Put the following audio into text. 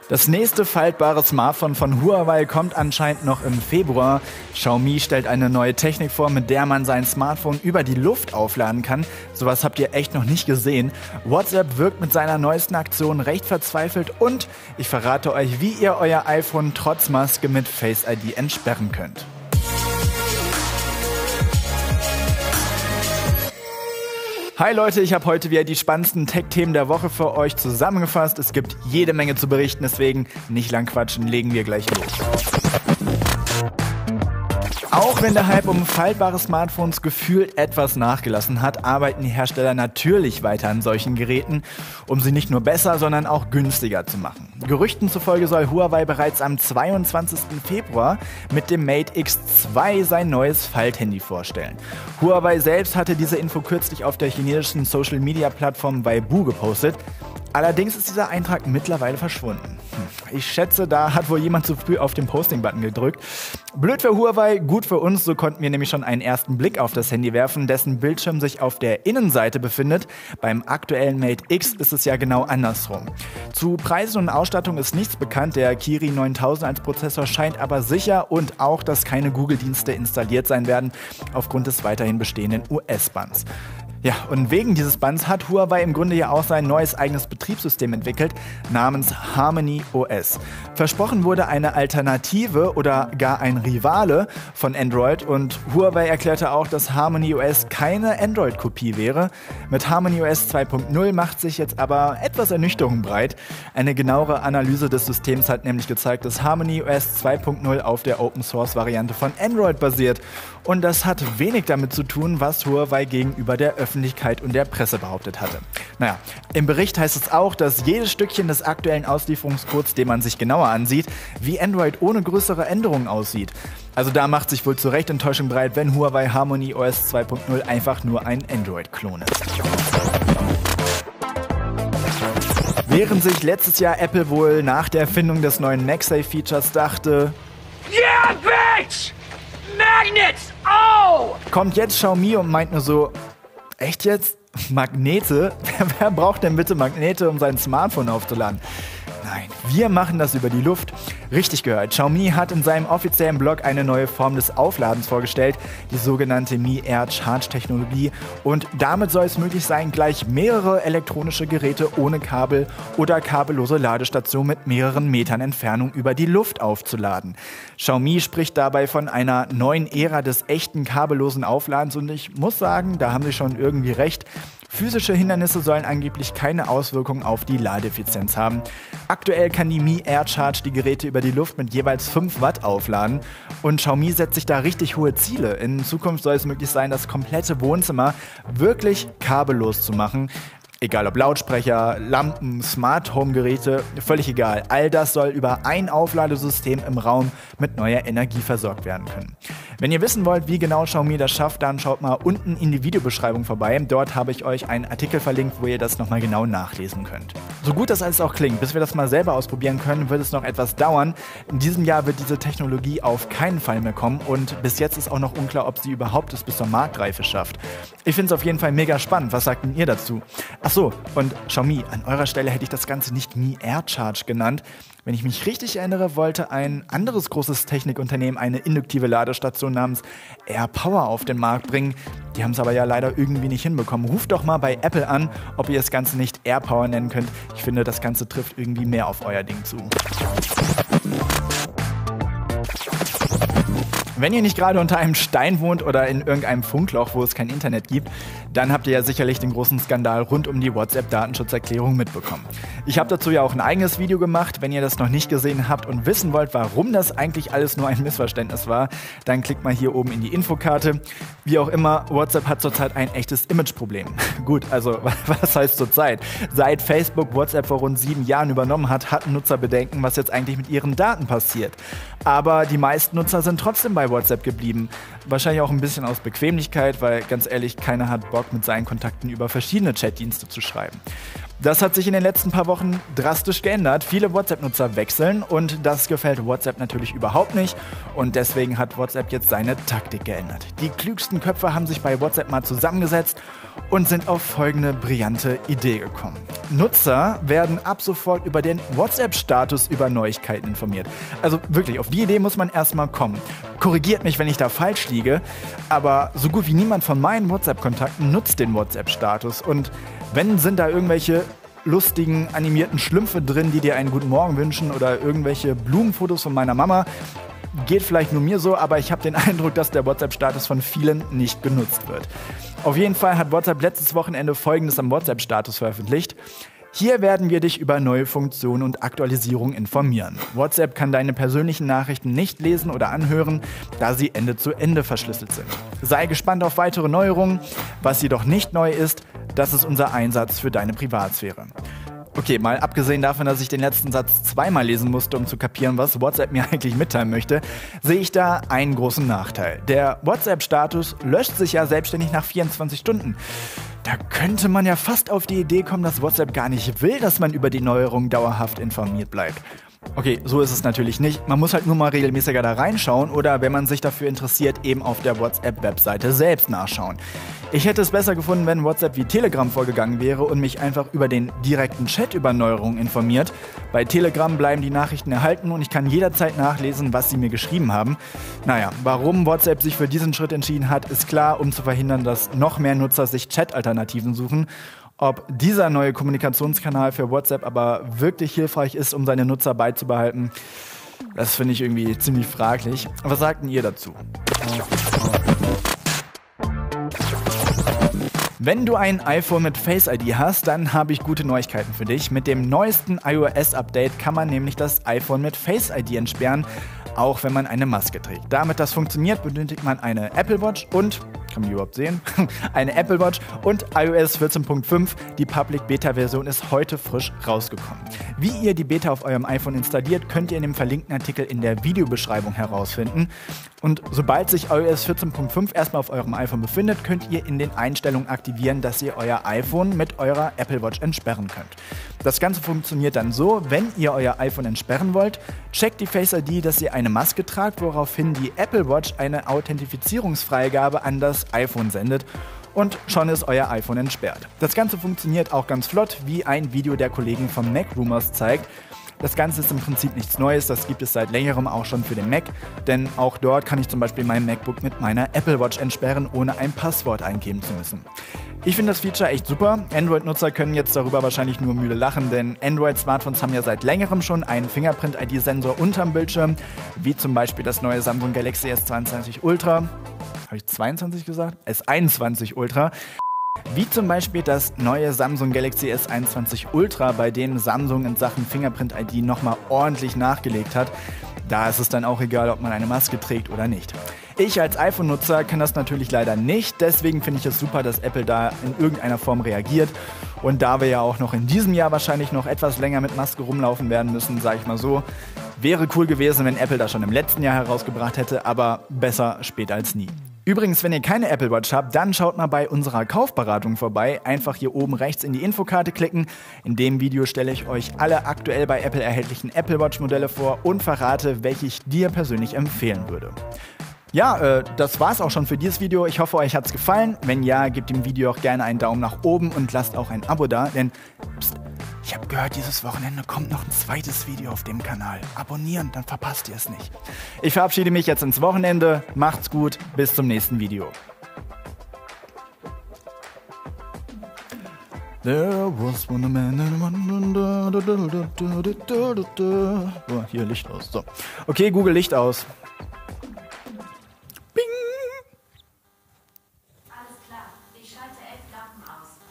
Das nächste faltbare Smartphone von Huawei kommt anscheinend noch im Februar. Xiaomi stellt eine neue Technik vor, mit der man sein Smartphone über die Luft aufladen kann. Sowas habt ihr echt noch nicht gesehen. WhatsApp wirkt mit seiner neuesten Aktion recht verzweifelt und ich verrate euch, wie ihr euer iPhone trotz Maske mit Face ID entsperren könnt. Hi Leute, ich habe heute wieder die spannendsten Tech-Themen der Woche für euch zusammengefasst. Es gibt jede Menge zu berichten, deswegen nicht lang quatschen, legen wir gleich los. Auch wenn der Hype um faltbare Smartphones gefühlt etwas nachgelassen hat, arbeiten die Hersteller natürlich weiter an solchen Geräten, um sie nicht nur besser, sondern auch günstiger zu machen. Gerüchten zufolge soll Huawei bereits am 22. Februar mit dem Mate X2 sein neues Falthandy vorstellen. Huawei selbst hatte diese Info kürzlich auf der chinesischen Social-Media-Plattform Weibo gepostet. Allerdings ist dieser Eintrag mittlerweile verschwunden. Ich schätze, da hat wohl jemand zu früh auf den Posting-Button gedrückt. Blöd für Huawei, gut für uns, so konnten wir nämlich schon einen ersten Blick auf das Handy werfen, dessen Bildschirm sich auf der Innenseite befindet. Beim aktuellen Mate X ist es ja genau andersrum. Zu Preisen und Ausstattung ist nichts bekannt, der Kirin 9000 als Prozessor scheint aber sicher und auch, dass keine Google-Dienste installiert sein werden, aufgrund des weiterhin bestehenden US-Bands. Ja, und wegen dieses Bands hat Huawei im Grunde ja auch sein neues eigenes Betriebssystem entwickelt, namens Harmony OS. Versprochen wurde eine Alternative oder gar ein Rivale von Android und Huawei erklärte auch, dass Harmony OS keine Android-Kopie wäre. Mit Harmony OS 2.0 macht sich jetzt aber etwas Ernüchterung breit. Eine genauere Analyse des Systems hat nämlich gezeigt, dass Harmony OS 2.0 auf der Open-Source-Variante von Android basiert. Und das hat wenig damit zu tun, was Huawei gegenüber der Öffentlichkeit und der Presse behauptet hatte. Naja, im Bericht heißt es auch, dass jedes Stückchen des aktuellen Auslieferungscodes, den man sich genauer ansieht, wie Android ohne größere Änderungen aussieht. Also da macht sich wohl zu Recht Enttäuschung breit, wenn Huawei Harmony OS 2.0 einfach nur ein Android-Klon ist. Während sich letztes Jahr Apple wohl nach der Erfindung des neuen MagSafe-Features dachte, Yeah, bitch! Magnets! Oh! kommt jetzt Xiaomi und meint nur so, echt jetzt? Magnete? Wer braucht denn bitte Magnete, um sein Smartphone aufzuladen? Nein, wir machen das über die Luft. Richtig gehört, Xiaomi hat in seinem offiziellen Blog eine neue Form des Aufladens vorgestellt, die sogenannte Mi Air Charge Technologie. Und damit soll es möglich sein, gleich mehrere elektronische Geräte ohne Kabel oder kabellose Ladestationen mit mehreren Metern Entfernung über die Luft aufzuladen. Xiaomi spricht dabei von einer neuen Ära des echten kabellosen Aufladens und ich muss sagen, da haben sie schon irgendwie recht. Physische Hindernisse sollen angeblich keine Auswirkungen auf die Ladeeffizienz haben. Aktuell kann die Mi Air Charge die Geräte über die Luft mit jeweils 5 Watt aufladen und Xiaomi setzt sich da richtig hohe Ziele. In Zukunft soll es möglich sein, das komplette Wohnzimmer wirklich kabellos zu machen. Egal ob Lautsprecher, Lampen, Smart-Home-Geräte, völlig egal. All das soll über ein Aufladesystem im Raum mit neuer Energie versorgt werden können. Wenn ihr wissen wollt, wie genau Xiaomi das schafft, dann schaut mal unten in die Videobeschreibung vorbei. Dort habe ich euch einen Artikel verlinkt, wo ihr das nochmal genau nachlesen könnt. So gut das alles auch klingt, bis wir das mal selber ausprobieren können, wird es noch etwas dauern. In diesem Jahr wird diese Technologie auf keinen Fall mehr kommen und bis jetzt ist auch noch unklar, ob sie überhaupt es bis zur Marktreife schafft. Ich finde es auf jeden Fall mega spannend. Was sagt denn ihr dazu? Achso, und Xiaomi, an eurer Stelle hätte ich das Ganze nicht Mi Air Charge genannt. Wenn ich mich richtig erinnere, wollte ein anderes großes Technikunternehmen eine induktive Ladestation namens AirPower auf den Markt bringen. Die haben es aber ja leider irgendwie nicht hinbekommen. Ruft doch mal bei Apple an, ob ihr das Ganze nicht AirPower nennen könnt. Ich finde, das Ganze trifft irgendwie mehr auf euer Ding zu. Wenn ihr nicht gerade unter einem Stein wohnt oder in irgendeinem Funkloch, wo es kein Internet gibt, dann habt ihr ja sicherlich den großen Skandal rund um die WhatsApp-Datenschutzerklärung mitbekommen. Ich habe dazu ja auch ein eigenes Video gemacht. Wenn ihr das noch nicht gesehen habt und wissen wollt, warum das eigentlich alles nur ein Missverständnis war, dann klickt mal hier oben in die Infokarte. Wie auch immer, WhatsApp hat zurzeit ein echtes Imageproblem. Gut, also was heißt zurzeit? Seit Facebook WhatsApp vor rund 7 Jahren übernommen hat, hatten Nutzer Bedenken, was jetzt eigentlich mit ihren Daten passiert. Aber die meisten Nutzer sind trotzdem bei WhatsApp geblieben. Wahrscheinlich auch ein bisschen aus Bequemlichkeit, weil ganz ehrlich, keiner hat Bock, mit seinen Kontakten über verschiedene Chatdienste zu schreiben. Das hat sich in den letzten paar Wochen drastisch geändert. Viele WhatsApp-Nutzer wechseln und das gefällt WhatsApp natürlich überhaupt nicht. Und deswegen hat WhatsApp jetzt seine Taktik geändert. Die klügsten Köpfe haben sich bei WhatsApp mal zusammengesetzt und sind auf folgende brillante Idee gekommen. Nutzer werden ab sofort über den WhatsApp-Status über Neuigkeiten informiert. Also wirklich, auf die Idee muss man erstmal kommen. Korrigiert mich, wenn ich da falsch liege, aber so gut wie niemand von meinen WhatsApp-Kontakten nutzt den WhatsApp-Status. Und wenn, sind da irgendwelche lustigen, animierten Schlümpfe drin, die dir einen guten Morgen wünschen oder irgendwelche Blumenfotos von meiner Mama. Geht vielleicht nur mir so, aber ich habe den Eindruck, dass der WhatsApp-Status von vielen nicht genutzt wird. Auf jeden Fall hat WhatsApp letztes Wochenende Folgendes am WhatsApp-Status veröffentlicht. Hier werden wir dich über neue Funktionen und Aktualisierungen informieren. WhatsApp kann deine persönlichen Nachrichten nicht lesen oder anhören, da sie Ende zu Ende verschlüsselt sind. Sei gespannt auf weitere Neuerungen. Was jedoch nicht neu ist, das ist unser Einsatz für deine Privatsphäre. Okay, mal abgesehen davon, dass ich den letzten Satz zweimal lesen musste, um zu kapieren, was WhatsApp mir eigentlich mitteilen möchte, sehe ich da einen großen Nachteil. Der WhatsApp-Status löscht sich ja selbstständig nach 24 Stunden. Da könnte man ja fast auf die Idee kommen, dass WhatsApp gar nicht will, dass man über die Neuerungen dauerhaft informiert bleibt. Okay, so ist es natürlich nicht. Man muss halt nur mal regelmäßiger da reinschauen oder, wenn man sich dafür interessiert, eben auf der WhatsApp-Webseite selbst nachschauen. Ich hätte es besser gefunden, wenn WhatsApp wie Telegram vorgegangen wäre und mich einfach über den direkten Chat über Neuerungen informiert. Bei Telegram bleiben die Nachrichten erhalten und ich kann jederzeit nachlesen, was sie mir geschrieben haben. Naja, warum WhatsApp sich für diesen Schritt entschieden hat, ist klar, um zu verhindern, dass noch mehr Nutzer sich Chat-Alternativen suchen. Ob dieser neue Kommunikationskanal für WhatsApp aber wirklich hilfreich ist, um seine Nutzer beizubehalten, das finde ich irgendwie ziemlich fraglich. Was sagt denn ihr dazu? Wenn du ein iPhone mit Face ID hast, dann habe ich gute Neuigkeiten für dich. Mit dem neuesten iOS-Update kann man nämlich das iPhone mit Face ID entsperren, auch wenn man eine Maske trägt. Damit das funktioniert, benötigt man eine Apple Watch und, kann man die überhaupt sehen? Eine Apple Watch und iOS 14.5. Die Public Beta Version ist heute frisch rausgekommen. Wie ihr die Beta auf eurem iPhone installiert, könnt ihr in dem verlinkten Artikel in der Videobeschreibung herausfinden. Und sobald sich iOS 14.5 erstmal auf eurem iPhone befindet, könnt ihr in den Einstellungen aktivieren, dass ihr euer iPhone mit eurer Apple Watch entsperren könnt. Das Ganze funktioniert dann so: Wenn ihr euer iPhone entsperren wollt, checkt die Face ID, dass ihr eine Maske tragt, woraufhin die Apple Watch eine Authentifizierungsfreigabe an das iPhone sendet. Und schon ist euer iPhone entsperrt. Das Ganze funktioniert auch ganz flott, wie ein Video der Kollegen von Mac Rumors zeigt. Das Ganze ist im Prinzip nichts Neues, das gibt es seit längerem auch schon für den Mac, denn auch dort kann ich zum Beispiel mein MacBook mit meiner Apple Watch entsperren, ohne ein Passwort eingeben zu müssen. Ich finde das Feature echt super. Android-Nutzer können jetzt darüber wahrscheinlich nur müde lachen, denn Android-Smartphones haben ja seit längerem schon einen Fingerprint-ID-Sensor unterm Bildschirm, wie zum Beispiel das neue Samsung Galaxy S22 Ultra. Habe ich 22 gesagt? S21 Ultra. Wie zum Beispiel das neue Samsung Galaxy S21 Ultra, bei dem Samsung in Sachen Fingerprint-ID nochmal ordentlich nachgelegt hat. Da ist es dann auch egal, ob man eine Maske trägt oder nicht. Ich als iPhone-Nutzer kann das natürlich leider nicht, deswegen finde ich es super, dass Apple da in irgendeiner Form reagiert. Und da wir ja auch noch in diesem Jahr wahrscheinlich noch etwas länger mit Maske rumlaufen werden müssen, sage ich mal so, wäre cool gewesen, wenn Apple das schon im letzten Jahr herausgebracht hätte, aber besser spät als nie. Übrigens, wenn ihr keine Apple Watch habt, dann schaut mal bei unserer Kaufberatung vorbei. Einfach hier oben rechts in die Infokarte klicken. In dem Video stelle ich euch alle aktuell bei Apple erhältlichen Apple Watch Modelle vor und verrate, welche ich dir persönlich empfehlen würde. Ja, das war's auch schon für dieses Video. Ich hoffe, euch hat's gefallen. Wenn ja, gebt dem Video auch gerne einen Daumen nach oben und lasst auch ein Abo da, denn ich habe gehört, dieses Wochenende kommt noch ein zweites Video auf dem Kanal. Abonnieren, dann verpasst ihr es nicht. Ich verabschiede mich jetzt ins Wochenende. Macht's gut, bis zum nächsten Video. There was one man oh, hier Licht aus. So. Okay, Google Licht aus. Bing! Alles klar, ich schalte 11 Lampen aus.